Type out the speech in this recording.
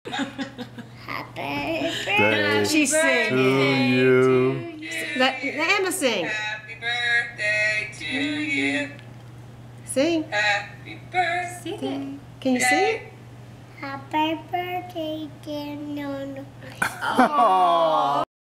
Happy birthday She's singing. to you. Let Emma sing. Happy birthday to you. Sing. Happy birthday. Sing it. Can you sing it? Happy birthday, dear NoNo. Oh.